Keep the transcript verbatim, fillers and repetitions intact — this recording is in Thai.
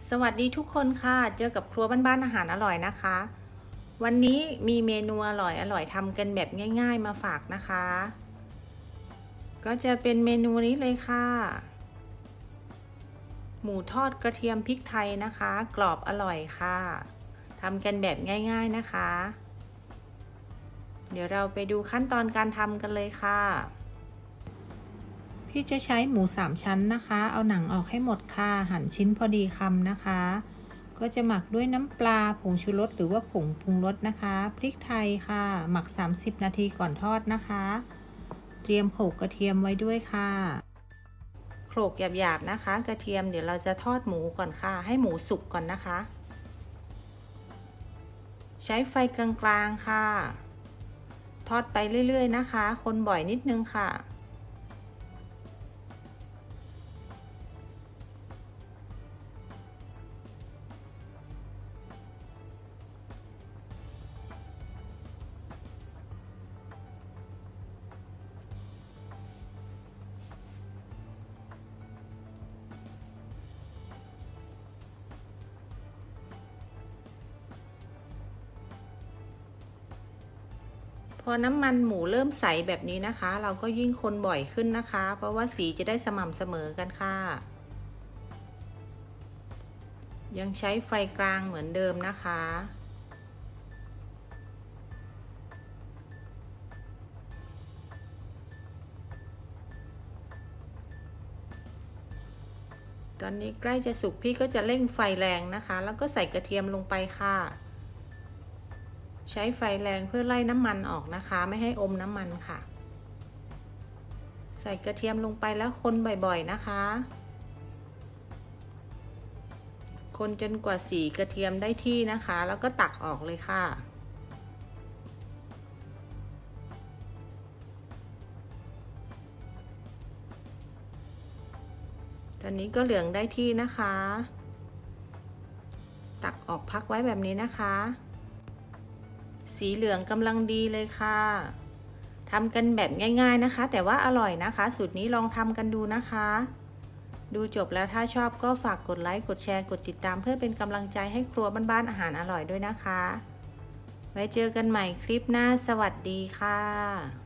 สวัสดีทุกคนค่ะเจอกับครัวบ้านๆอาหารอร่อยนะคะวันนี้มีเมนูอร่อยอร่อยทำกันแบบง่ายๆมาฝากนะคะก็จะเป็นเมนูนี้เลยค่ะหมูทอดกระเทียมพริกไทยนะคะกรอบอร่อยค่ะทำกันแบบง่ายๆนะคะเดี๋ยวเราไปดูขั้นตอนการทำกันเลยค่ะพี่จะใช้หมูสามชั้นนะคะเอาหนังออกให้หมดค่ะหั่นชิ้นพอดีคำนะคะก็จะหมักด้วยน้ำปลาผงชูรสหรือว่าผงปรุงรสนะคะพริกไทยค่ะหมักสามสิบนาทีก่อนทอดนะคะเตรียมโขลกกระเทียมไว้ด้วยค่ะโขลกหยาบๆนะคะกระเทียมเดี๋ยวเราจะทอดหมูก่อนค่ะให้หมูสุกก่อนนะคะใช้ไฟกลางๆค่ะทอดไปเรื่อยๆนะคะคนบ่อยนิดนึงค่ะพอน้ำมันหมูเริ่มใสแบบนี้นะคะเราก็ยิ่งคนบ่อยขึ้นนะคะเพราะว่าสีจะได้สม่ำเสมอกันค่ะยังใช้ไฟกลางเหมือนเดิมนะคะตอนนี้ใกล้จะสุกพี่ก็จะเร่งไฟแรงนะคะแล้วก็ใส่กระเทียมลงไปค่ะใช้ไฟแรงเพื่อไล่น้ำมันออกนะคะไม่ให้อมน้ำมันค่ะใส่กระเทียมลงไปแล้วคนบ่อยๆนะคะคนจนกว่าสีกระเทียมได้ที่นะคะแล้วก็ตักออกเลยค่ะตอนนี้ก็เหลืองได้ที่นะคะตักออกพักไว้แบบนี้นะคะสีเหลืองกำลังดีเลยค่ะทำกันแบบง่ายๆนะคะแต่ว่าอร่อยนะคะสูตรนี้ลองทำกันดูนะคะดูจบแล้วถ้าชอบก็ฝากกดไลค์กดแชร์กดติดตามเพื่อเป็นกำลังใจให้ครัวบ้านๆอาหารอร่อยด้วยนะคะไว้เจอกันใหม่คลิปหน้าสวัสดีค่ะ